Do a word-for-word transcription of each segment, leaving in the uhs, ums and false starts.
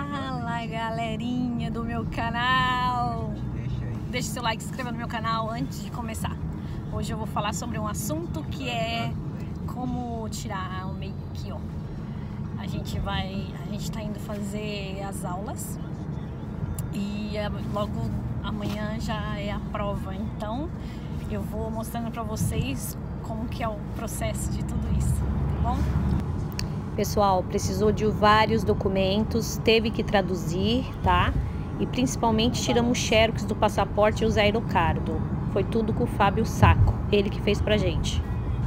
Fala, galerinha do meu canal. Deixe seu like, se inscreva no meu canal antes de começar. Hoje eu vou falar sobre um assunto que é como tirar o make-up. A gente vai, a gente tá indo fazer as aulas e logo amanhã já é a prova. Então eu vou mostrando pra vocês como que é o processo de tudo isso, tá bom? Pessoal, precisou de vários documentos, teve que traduzir, tá? E principalmente tiramos xerox do passaporte e os aerocardo. Foi tudo com o Fábio Saco, ele que fez pra gente.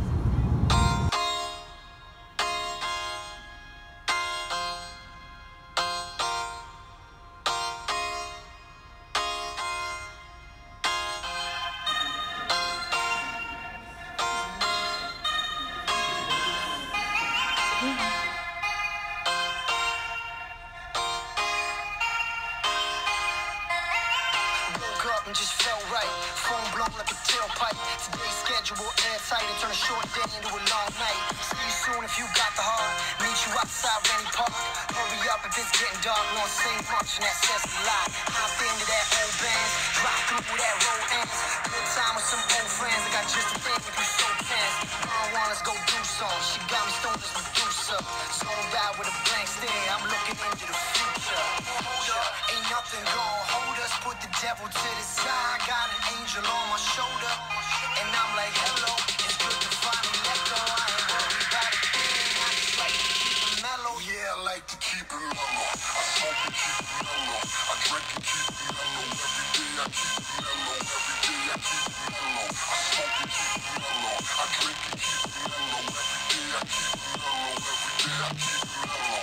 And just felt right, phone blown like a tailpipe. Today's schedule airtight and turn a short day into a long night. See you soon if you got the heart. Meet you outside Rennie Park. Hurry up if it's getting dark. Won't say much and that says a lot. Hop into that old band, drive through where that road ends. Good time with some old friends. I got just a thing if you so tense. Marijuana's go do some. She got me stoned as Medusa. Zoned out with a blank stare. I'm looking into the future. Hold up, ain't nothing gonna hold us. Put the devil to the side. Got an angel on my shoulder, and I'm like, hello. It's good to finally let go. I ain't worried about a thing. I just like to keep it mellow. Yeah, I like to keep it mellow. I smoke and keep it mellow. I drink and keep it mellow. Every day I keep it mellow. Every day I keep it mellow. I smoke and keep it mellow. I drink and keep it mellow. Every day I keep it mellow. Every day I keep it mellow.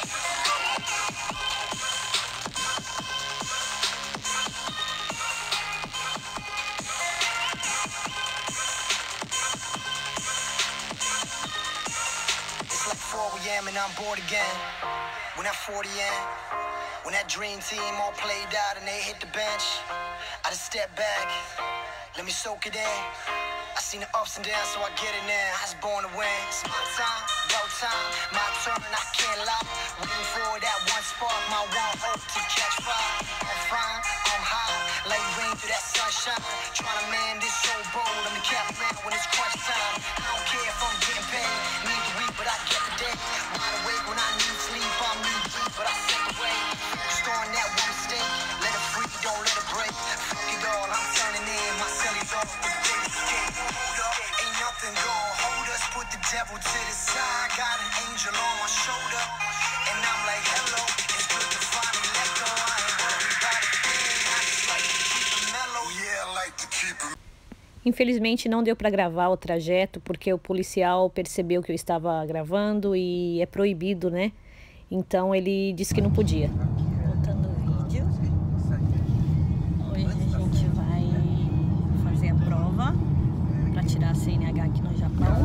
four A M and I'm bored again. When that forty in, when that dream team all played out and they hit the bench, I just step back, let me soak it in. I seen the ups and downs, so I get it now. I was born to win. It's my time, about time, my turn, I can't lie. Waiting for that one spark, my one hope to catch fire. I'm fine, I'm high, like rain through that sunshine. Trying to man this so bold, I'm the captain when it's crunch time. I don't care if I'm getting paid, need the week, but I get the day. Wide awake when I need sleep, I'm knee deep, but I set the way. Focused on that one mistake, let it free, don't let it break. Fuck it all, I'm turning in, my cellies off with the escape. Hold up, ain't nothing gonna hold us. Put the devil to the side. Got an angel on my shoulder, and I'm like, hello. It's good to finally let go. I ain't worried about a thing. I just like to keep it mellow. Yeah, I like to keep it. Infelizmente não deu para gravar o trajeto porque o policial percebeu que eu estava gravando e é proibido, né? Então ele disse que não podia. Voltando o vídeo. Hoje a gente vai fazer a prova para tirar a C N H aqui no Japão.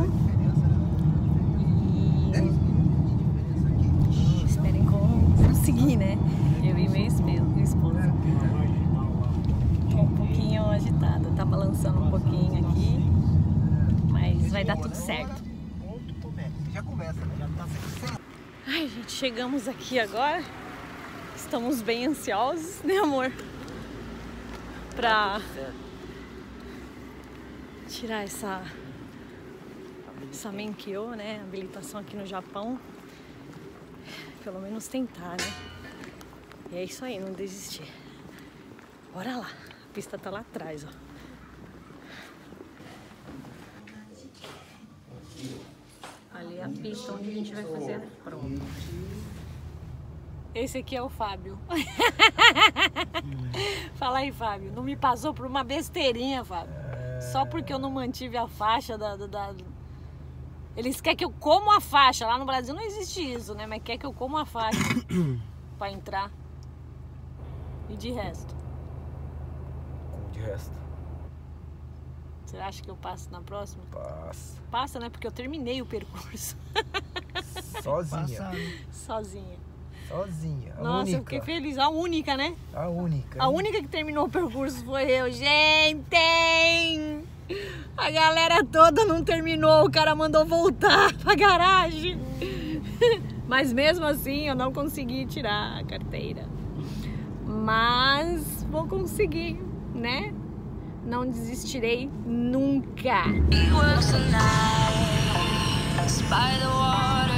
E esperem conseguir, né? Eu e meu esposo. Tô um pouquinho agitada, tá balançando um pouquinho aqui, mas vai dar tudo certo. Já começa, né? Já tá certo. Ai, gente, chegamos aqui agora. Estamos bem ansiosos, né, amor? Pra tirar essa essa Menkyo, né? Habilitação aqui no Japão. Pelo menos tentar, né? E é isso aí, não desistir. Bora lá. A pista tá lá atrás, ó. Ali é a pista onde a gente vai fazer a prova. Esse aqui é o Fábio. Fala aí, Fábio. Não me passou por uma besteirinha, Fábio. Só porque eu não mantive a faixa da, da, da... Eles querem que eu como a faixa. Lá no Brasil não existe isso, né? Mas quer que eu como a faixa pra entrar. E de resto? Como de resto? Você acha que eu passo na próxima? Passa. Passa, né? Porque eu terminei o percurso. Sozinha. Sozinha. Sozinha. A Nossa, única. eu fiquei feliz. A única, né? A única. A única que terminou o percurso foi eu. Gente! A galera toda não terminou. O cara mandou voltar pra garagem. Mas mesmo assim eu não consegui tirar a carteira. Mas vou conseguir, né? Não desistirei nunca. He works the night by the water.